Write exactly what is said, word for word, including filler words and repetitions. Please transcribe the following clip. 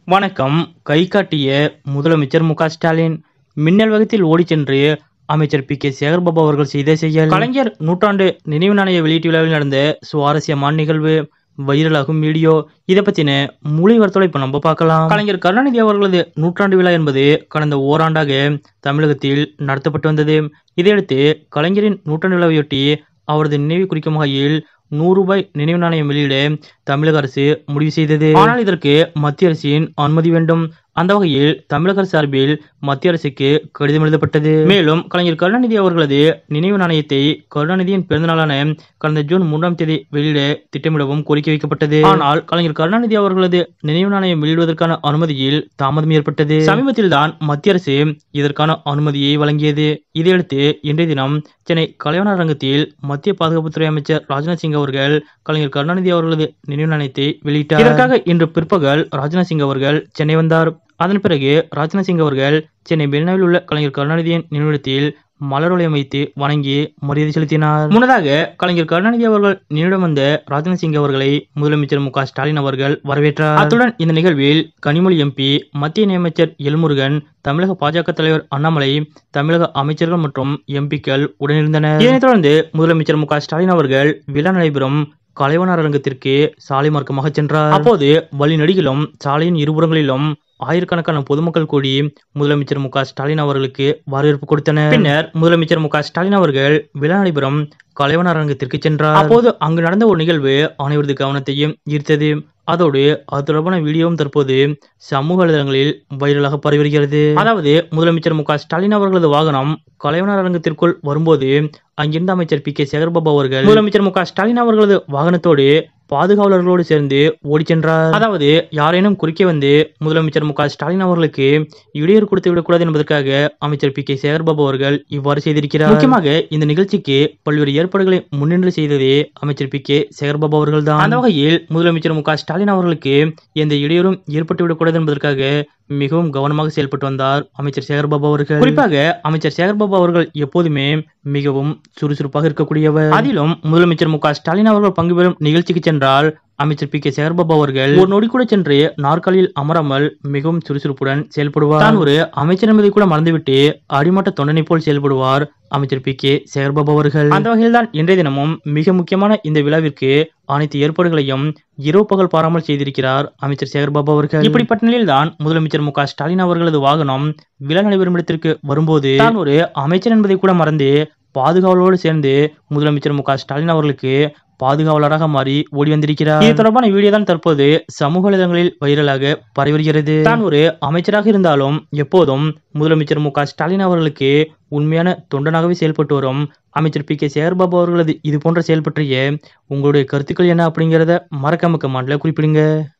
வணக்கம். கை காட்டிய முதலமைச்சர் மு க ஸ்டாலின் மின்னல் வேகத்தில் ஓடிச் சென்று அமைச்சர் பி கே சேகர்பாபு அவர்கள் செய்த செயல். கலைஞர் நூற்றாண்டு நினைவு நாணய வெளியீட்டு விழாவில் நடந்த சுவாரஸ்யமான நிகழ்வு, வைரலாகும் வீடியோ. இதை பத்தின முழு விவரத்தோட இப்ப நம்ம பார்க்கலாம். கலைஞர் கருணாநிதி அவர்களது நூற்றாண்டு விழா என்பது கடந்த ஓராண்டாக தமிழகத்தில் நடத்தப்பட்டு வந்தது. இதையடுத்து கலைஞரின் நூற்றாண்டு விழாவையொட்டி அவரது நினைவு குறிக்கும் வகையில் நூறு ரூபாய் நினைவு நாணயம் வெளியிட தமிழக அரசு முடிவு செய்தது. ஆனால் இதற்கு மத்திய அரசின் அனுமதி வேண்டும். அந்த வகையில் தமிழக அரசு சார்பில் மத்திய அரசுக்கு கடிதம் எழுதப்பட்டது. மேலும் கலைஞர் கருணாநிதி அவர்களது நினைவு நாணயத்தை கருணாநிதியின் பிறந்தநாளான கடந்த ஜூன் மூன்றாம் தேதி வெளியிட திட்டமிடவும் கோரிக்கை வைக்கப்பட்டது. ஆனால் கலைஞர் கருணாநிதி அவர்களது நினைவு நாணயம் வெளியிடுவதற்கான அனுமதியில் தாமதம் ஏற்பட்டது. சமீபத்தில் தான் மத்திய அரசு இதற்கான அனுமதியை வழங்கியது. இதையடுத்து இன்றைய தினம் சென்னை கலைவாணர் அரங்கத்தில் மத்திய பாதுகாப்புத்துறை அமைச்சர் ராஜ்நாத் சிங் அவர்கள் கலைஞர் கருணாநிதி அவர்களது நினைவு நாணயத்தை வெளியிட்டார். இதற்காக இன்று பிற்பகல் ராஜ்நாத் சிங் அவர்கள் சென்னை வந்தார். அதன் பிறகு ராஜ்நாத் சிங் அவர்கள் சென்னை மெரினாவில் உள்ள கலைஞர் கருணாநிதியின் நினைவிடத்தில் மலர் வளையம் வைத்து வணங்கி மரியாதை செலுத்தினார். முன்னதாக கலைஞர் கருணாநிதி அவர்கள் நினைவிடம் வந்த ராஜ்நாத் சிங் அவர்களை முதலமைச்சர் மு க ஸ்டாலின் அவர்கள் வரவேற்றார். அத்துடன் இந்த நிகழ்வில் கனிமொழி எம்பி, மத்திய இணையமைச்சர் எல்முருகன், தமிழக பாஜக தலைவர் அண்ணாமலை, தமிழக அமைச்சர்கள் மற்றும் எம்பிக்கள் உடனிருந்தனர். இதனைத் தொடர்ந்து முதலமைச்சர் மு க ஸ்டாலின் அவர்கள் விழா நடைபெறும் கலைவாணர் அரங்கத்திற்கு சாலை மார்க்கமாக சென்றார். அப்போது வழி நெடுகிலும் சாலையின் இருபுறங்களிலும் ஆயிரக்கணக்கான பொதுமக்கள் கூடி முதலமைச்சர் மு க ஸ்டாலின் அவர்களுக்கு வரவேற்பு கொடுத்தனர். பின்னர் முதலமைச்சர் மு க ஸ்டாலின் அவர்கள் விழா நடைபெறும் கலைவாணர் அரங்கத்திற்கு சென்றார். அப்போது அங்கு நடந்த ஒரு நிகழ்வு அனைவரது கவனத்தையும் ஈர்த்தது. அதோடு அது தொடர்பான வீடியோவும் தற்போது சமூக வலைதளங்களில் வைரலாக பரவி வருகிறது. அதாவது முதலமைச்சர் மு க ஸ்டாலின் அவர்களது வாகனம் கலைவாணர் அரங்கத்திற்குள் வரும்போது அங்கிருந்த அமைச்சர் பி கே சேகர்பாபு அவர்கள் முதலமைச்சர் மு க ஸ்டாலின் அவர்களது வாகனத்தோடு பாதுகாவலர்களோடு சேர்ந்து ஓடி சென்றார். அதாவது யாரேனும் குறுக்கே வந்து முதலமைச்சர் மு க ஸ்டாலின் அவர்களுக்கு இடையூறு கொடுத்து விடக்கூடாது என்பதற்காக அமைச்சர் பி கே சேகர்பாபு அவர்கள் இவ்வாறு செய்திருக்கிறார். முக்கியமாக இந்த நிகழ்ச்சிக்கு பல்வேறு ஏற்பாடுகளை முன்னின்று செய்ததே அமைச்சர் பி கே சேகர்பாபு அவர்கள் தான். அந்த வகையில் முதலமைச்சர் மு க ஸ்டாலின் அவர்களுக்கு எந்த இடையூறும் ஏற்பட்டு விடக்கூடாது என்பதற்காக மிகவும் கவனமாக செயல்பட்டு வந்தார் அமைச்சர் சேகர்பாபு அவர்கள். குறிப்பாக அமைச்சர் சேகர்பாபு அவர்கள் எப்போதுமே மிகவும் சுறுசுறுப்பாக இருக்கக்கூடியவர். அதிலும் முதலமைச்சர் மு க ஸ்டாலின் அவர்கள் பங்கு பெறும் நிகழ்ச்சிக்கு சென்றால் அமைச்சர் பி கே சேகர்பாபு அவர்கள் ஒரு நொடி கூட சென்று நாற்காலியில் அமராமல் மிகவும் சுறுசுறுப்புடன் செயல்படுவார். தான் ஒரு அமைச்சர் என்பதை கூட மறந்துவிட்டு அடிமட்ட தொண்டனை போல் செயல்படுவார் அமைச்சர் பி கே சேகர்பாபு அவர்கள். அந்த வகையில் தான் இன்றைய தினமும் மிக முக்கியமான இந்த விழாவிற்கு அனைத்து ஏற்பாடுகளையும் இரவு பகல் பாராமல் செய்திருக்கிறார் அமைச்சர் சேகர்பாபு அவர்கள். இப்படிப்பட்ட நிலையில் தான் முதலமைச்சர் மு க ஸ்டாலின் அவர்களது வாகனம் விழா நடைபெறும் இடத்திற்கு வரும்போது தான் ஒரு அமைச்சர் என்பதை கூட மறந்து பாதுகாவலோடு சேர்ந்து முதலமைச்சர் மு க ஸ்டாலின் அவர்களுக்கு பாதுகாவலராக மாறி ஓடி வந்திருக்கிறார். இது தொடர்பான வீடியோ தான் தற்போது சமூக வலைதளங்களில் வைரலாக பரவி வருகிறது. தான் ஒரு அமைச்சராக இருந்தாலும் எப்போதும் முதலமைச்சர் மு க ஸ்டாலின் அவர்களுக்கு உண்மையான தொண்டனாகவே செயல்பட்டு வரும் அமைச்சர் பி கே சேகர்பாபு அவர்களது இது போன்ற செயல் பற்றிய உங்களுடைய கருத்துக்கள் என்ன அப்படிங்கிறத மறக்காம கமெண்ட்ல குறிப்பிடுங்க.